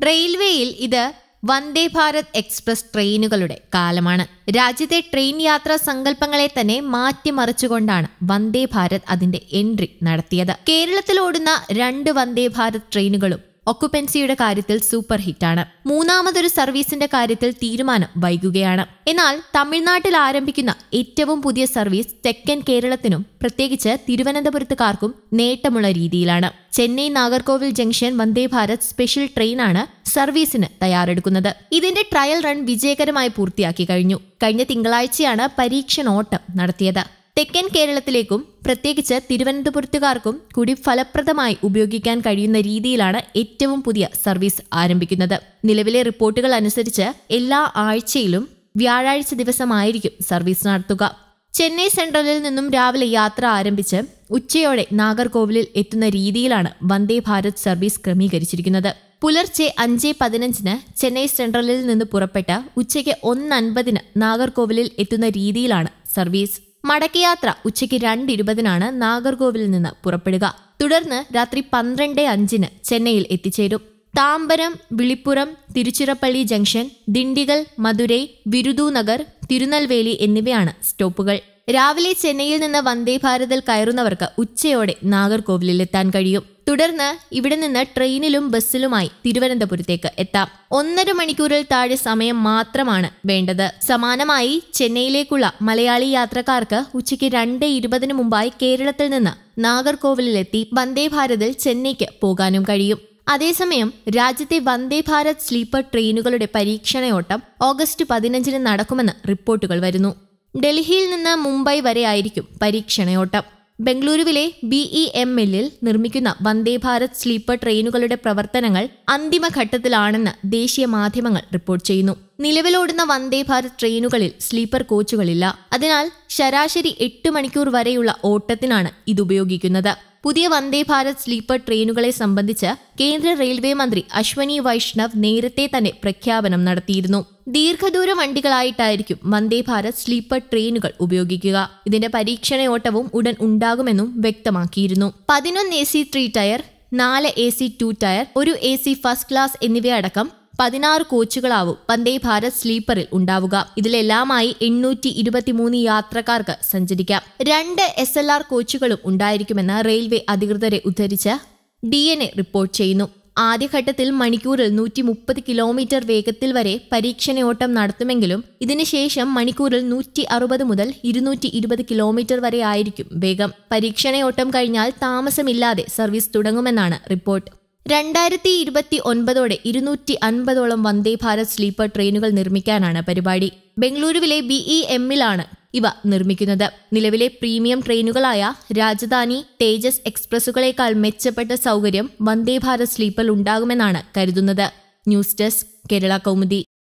റെയിൽവേയിൽ ഇത് വന്ദേ ഭാരത് എക്സ്പ്രസ് ട്രെയിനുകളുടെ കാലമാണ്. രാജ്യത്തെ ട്രെയിൻ യാത്രാ സങ്കല്പങ്ങളെ തന്നെ മാറ്റിമറിച്ചുകൊണ്ടാണ് വന്ദേ ഭാരത് അതിന്റെ എൻട്രി നടത്തിയത്. കേരളത്തിൽ ഓടുന്ന 2 വന്ദേ ഭാരത് ട്രെയിനുകളും ഒക്കുപെൻസിയുടെ കാര്യത്തിൽ സൂപ്പർ ഹിറ്റാണ്. മൂന്നാമതൊരു സർവീസിന്റെ കാര്യത്തിൽ തീരുമാനം വൈകുകയാണ്. എന്നാൽ തമിഴ്നാട്ടിൽ ആരംഭിക്കുന്ന ഏറ്റവും പുതിയ സർവീസ് തെക്കൻ കേരളത്തിനും പ്രത്യേകിച്ച് തിരുവനന്തപുരത്തുകാർക്കും നേട്ടമുള്ള രീതിയിലാണ്. ചെന്നൈ നാഗർകോവിൽ ജംഗ്ഷൻ വന്ദേ ഭാരത് സ്പെഷ്യൽ ട്രെയിനാണ് സർവീസിന് തയ്യാറെടുക്കുന്നത്. ഇതിന്റെ ട്രയൽ റൺ വിജയകരമായി പൂർത്തിയാക്കി കഴിഞ്ഞു. കഴിഞ്ഞ തിങ്കളാഴ്ചയാണ് പരീക്ഷണോട്ടം നടത്തിയത്. തെക്കൻ കേരളത്തിലേക്കും പ്രത്യേകിച്ച് തിരുവനന്തപുരത്തുകാർക്കും കൂടി ഫലപ്രദമായി ഉപയോഗിക്കാൻ കഴിയുന്ന രീതിയിലാണ് ഏറ്റവും പുതിയ സർവീസ് ആരംഭിക്കുന്നത്. നിലവിലെ റിപ്പോർട്ടുകൾ അനുസരിച്ച് എല്ലാ ആഴ്ചയിലും വ്യാഴാഴ്ച ദിവസമായിരിക്കും സർവീസ് നടത്തുക. ചെന്നൈ സെൻട്രലിൽ നിന്നും രാവിലെ യാത്ര ആരംഭിച്ച് ഉച്ചയോടെ നാഗർകോവിലിൽ എത്തുന്ന രീതിയിലാണ് വന്ദേ ഭാരത് സർവീസ് ക്രമീകരിച്ചിരിക്കുന്നത്. പുലർച്ചെ 5:15 ചെന്നൈ സെൻട്രലിൽ നിന്ന് പുറപ്പെട്ട് ഉച്ചയ്ക്ക് 1:50 നാഗർകോവിലിൽ എത്തുന്ന രീതിയിലാണ് സർവീസ്. മടക്കയാത്ര ഉച്ചയ്ക്ക് 2:20 നാഗർകോവിലിൽ നിന്ന് പുറപ്പെടുക. തുടർന്ന് രാത്രി 12:05 ചെന്നൈയിൽ എത്തിച്ചേരും. താമ്പരം, വിളിപ്പുറം, തിരുച്ചിറപ്പള്ളി ജംഗ്ഷൻ, ദിണ്ടിഗൽ, മധുരൈ, വിരുദുനഗർ, തിരുനെൽവേലി എന്നിവയാണ് സ്റ്റോപ്പുകൾ. രാവിലെ ചെന്നൈയിൽ നിന്ന് വന്ദേ ഭാരതിൽ കയറുന്നവർക്ക് ഉച്ചയോടെ നാഗർകോവിലിൽ എത്താൻ കഴിയും. തുടർന്ന് ഇവിടെ നിന്ന് ട്രെയിനിലും ബസ്സിലുമായി തിരുവനന്തപുരത്തേക്ക് എത്താം. 1.5 മണിക്കൂറിൽ താഴെ സമയം മാത്രമാണ് വേണ്ടത്. സമാനമായി ചെന്നൈയിലേക്കുള്ള മലയാളി യാത്രക്കാർക്ക് ഉച്ചയ്ക്ക് 2:20 മുമ്പായി കേരളത്തിൽ നിന്ന് നാഗർകോവിലിലെത്തി വന്ദേ ഭാരതിൽ ചെന്നൈക്ക് പോകാനും കഴിയും. അതേസമയം രാജ്യത്തെ വന്ദേ ഭാരത് സ്ലീപ്പർ ട്രെയിനുകളുടെ പരീക്ഷണയോട്ടം ഓഗസ്റ്റ് 15 നടക്കുമെന്ന് റിപ്പോർട്ടുകൾ വരുന്നു. ഡൽഹിയിൽ നിന്ന് മുംബൈ വരെ ആയിരിക്കും പരീക്ഷണയോട്ടം. ബംഗളൂരുവിലെ BEML നിർമ്മിക്കുന്ന വന്ദേ ഭാരത് സ്ലീപ്പർ ട്രെയിനുകളുടെ പ്രവർത്തനങ്ങൾ അന്തിമഘട്ടത്തിലാണെന്ന് ദേശീയ മാധ്യമങ്ങൾ റിപ്പോർട്ട് ചെയ്യുന്നു. നിലവിലോടുന്ന വന്ദേ ഭാരത് ട്രെയിനുകളിൽ സ്ലീപ്പർ കോച്ചുകളില്ല. അതിനാൽ ശരാശരി 8 മണിക്കൂർ വരെയുള്ള ഓട്ടത്തിനാണ് ഇതുപയോഗിക്കുന്നത്. പുതിയ വന്ദേ ഭാരത് സ്ലീപ്പർ ട്രെയിനുകളെ സംബന്ധിച്ച് കേന്ദ്ര റെയിൽവേ മന്ത്രി അശ്വനി വൈഷ്ണവ് നേരത്തെ തന്നെ പ്രഖ്യാപനം നടത്തിയിരുന്നു. ദീർഘദൂര വണ്ടികളായിട്ടായിരിക്കും വന്ദേ ഭാരത് സ്ലീപ്പർ ട്രെയിനുകൾ ഉപയോഗിക്കുക. ഇതിന്റെ പരീക്ഷണയോട്ടവും ഉടൻ ഉണ്ടാകുമെന്നും വ്യക്തമാക്കിയിരുന്നു. 11 AC 3 tier, 4 AC 2 tier, 1 AC first class എന്നിവയടക്കം 16 കോച്ചുകളാവും വന്ദേ ഭാരത് സ്ലീപ്പറിൽ ഉണ്ടാവുക. ഇതിലെല്ലാമായി 823 യാത്രക്കാർക്ക് സഞ്ചരിക്കാം. 2 SLR കോച്ചുകളും ഉണ്ടായിരിക്കുമെന്ന് റെയിൽവേ അധികൃതരെ ഉദ്ധരിച്ച് DNA റിപ്പോർട്ട് ചെയ്യുന്നു. ആദ്യഘട്ടത്തിൽ മണിക്കൂറിൽ 130 കിലോമീറ്റർ വേഗത്തിൽ വരെ പരീക്ഷണയോട്ടം നടത്തുമെങ്കിലും ഇതിനുശേഷം മണിക്കൂറിൽ 160 മുതൽ 220 കിലോമീറ്റർ വരെ ആയിരിക്കും വേഗം. പരീക്ഷണയോട്ടം കഴിഞ്ഞാൽ താമസമില്ലാതെ സർവീസ് തുടങ്ങുമെന്നാണ് റിപ്പോർട്ട്. 2029 250ഓളം വന്ദേ ഭാരത് സ്ലീപ്പർ ട്രെയിനുകൾ നിർമ്മിക്കാനാണ് പരിപാടി. ബംഗളൂരുവിലെ BEMലാണ് ഇവ നിർമ്മിക്കുന്നത്. നിലവിലെ പ്രീമിയം ട്രെയിനുകളായ രാജധാനി, തേജസ് എക്സ്പ്രസുകളേക്കാൾ മെച്ചപ്പെട്ട സൗകര്യം വന്ദേ ഭാരത് സ്ലീപ്പറിൽ ഉണ്ടാകുമെന്നാണ് കരുതുന്നത്. News desk, Kerala Kaumudi.